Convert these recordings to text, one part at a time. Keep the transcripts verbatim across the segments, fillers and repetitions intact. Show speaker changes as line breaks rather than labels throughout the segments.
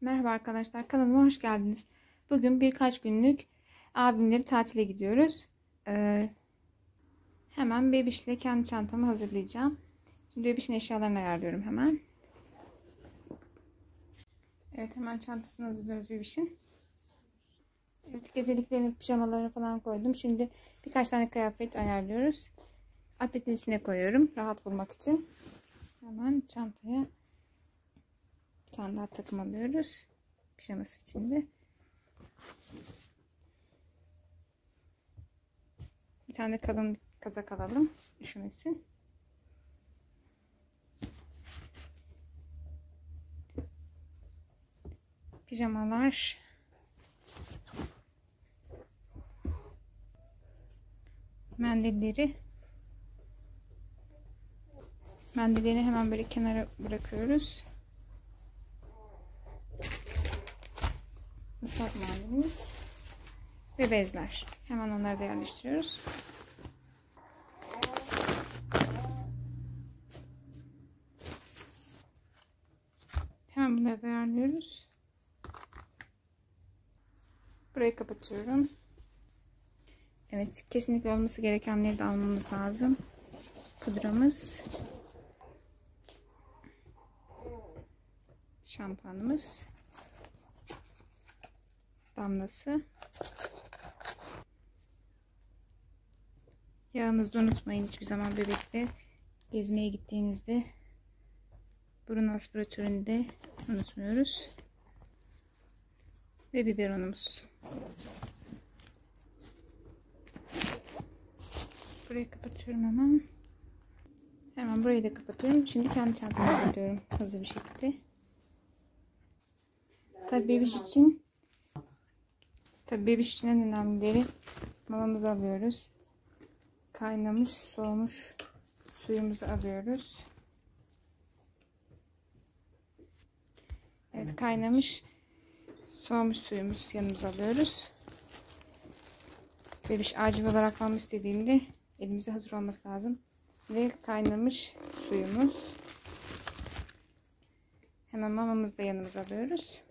Merhaba arkadaşlar, kanalıma hoş geldiniz. Bugün birkaç günlük abimleri tatile gidiyoruz. Ee, hemen bebişle kendi çantamı hazırlayacağım. Şimdi bebişin eşyalarını ayarlıyorum hemen. Evet, hemen çantasını hazırlıyoruz bebişin. Evet, geceliklerini, pijamalarını falan koydum. Şimdi birkaç tane kıyafet ayarlıyoruz. Atletin içine koyuyorum rahat bulmak için. Hemen çantaya bir tane daha takım alıyoruz. Pijaması içinde. Bir tane de kalın kazak alalım. Üşümesin. Pijamalar. Mendilleri. Mendilleri hemen böyle kenara bırakıyoruz. Islak mendilimiz ve bezler. Hemen onları da yerleştiriyoruz. Hemen bunları da ayarlıyoruz. Burayı kapatıyorum. Evet, kesinlikle olması gerekenleri de almamız lazım. Pudramız, şampuanımız, damlası. Yağınızı unutmayın hiçbir zaman bebekle gezmeye gittiğinizde. Burun aspiratörünü de unutmuyoruz. Ve biberonumuz. Burayı kapatıyorum hemen. Hemen burayı da kapatıyorum. Şimdi kendi çantamı hazırlıyorum hızlı bir şekilde. Tabii bebiş için Tabii bebiş için en önemlileri mamamızı alıyoruz. Kaynamış, soğumuş suyumuzu alıyoruz. Evet, kaynamış, soğumuş suyumuzu yanımıza alıyoruz. Bebiş acil olarak mama istediğinde elimize hazır olması lazım. Ve kaynamış suyumuz. Hemen mamamızı da yanımıza alıyoruz.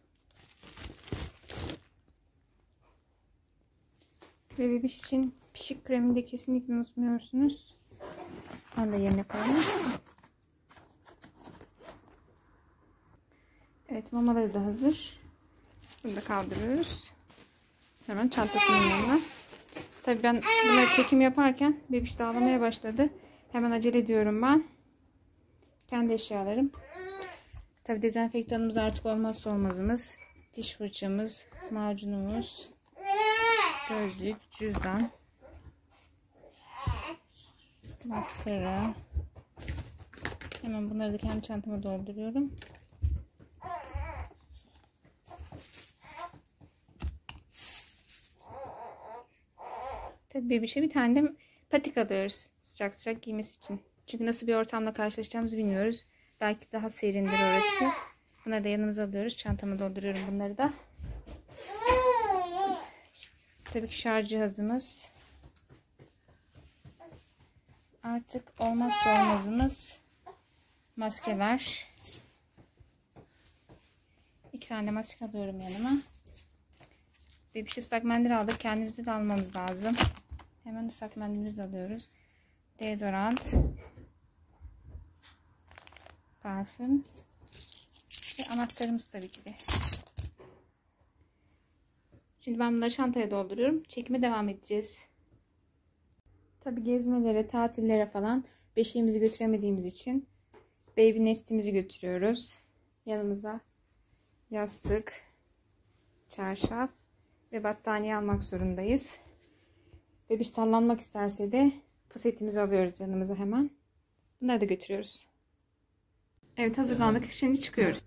Ve bebiş için pişik kremini de kesinlikle unutmuyorsunuz. Onu da yerine koyalım. Evet, mamaları da hazır. Bunu da kaldırıyoruz. Hemen çantasının yanına. Tabii ben bunları çekim yaparken bebiş de ağlamaya başladı. Hemen acele ediyorum ben. Kendi eşyalarım. Tabii dezenfektanımız artık olmazsa olmazımız. Diş fırçamız, macunumuz, gözlük, cüzdan, maskara. Hemen bunları da kendi çantama dolduruyorum. Tabii bebişe bir tane de patik alıyoruz sıcak sıcak giymesi için. Çünkü nasıl bir ortamla karşılaşacağımızı bilmiyoruz. Belki daha serindir orası. Bunları da yanımıza alıyoruz. Çantama dolduruyorum bunları da. Tabii ki şarj cihazımız. Artık olmazsa olmazımız maskeler. İki tane de maske alıyorum yanıma. Bebiş ıslak mendil aldık. Kendimize de almamız lazım. Hemen ıslak mendilimizi alıyoruz. Deodorant, parfüm ve anahtarımız tabii ki de. Şimdi ben bunları çantaya dolduruyorum. Çekime devam edeceğiz. Tabii gezmelere, tatillere falan beşiğimizi götüremediğimiz için baby nestimizi götürüyoruz. Yanımıza yastık, çarşaf ve battaniye almak zorundayız. Bebiş sallanmak isterse de poşetimizi alıyoruz yanımıza hemen. Bunları da götürüyoruz. Evet, hazırlandık. Şimdi çıkıyoruz.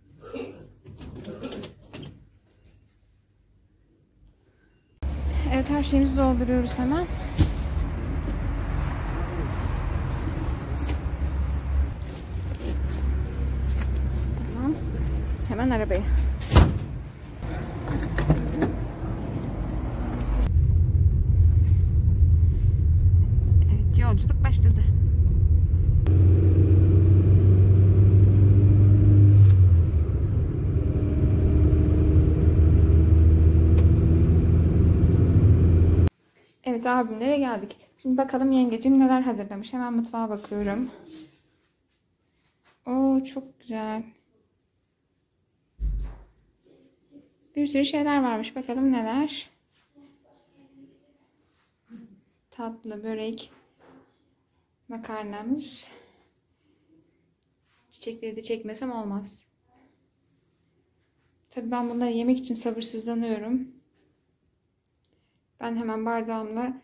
Evet, her şeyimizi dolduruyoruz hemen. Tamam. Hemen arabaya. Evet, yolculuk başladı. Evet, abimlere geldik. Şimdi bakalım yengecim neler hazırlamış. Hemen mutfağa bakıyorum. Oo, çok güzel. Bir sürü şeyler varmış. Bakalım neler. Tatlı, börek, makarnamız. Çiçekleri de çekmesem olmaz. Tabii ben bunları yemek için sabırsızlanıyorum. Ben hemen bardağımla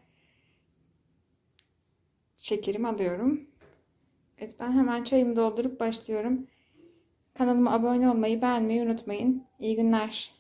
şekerimi alıyorum. Evet, ben hemen çayımı doldurup başlıyorum. Kanalıma abone olmayı, beğenmeyi unutmayın. İyi günler.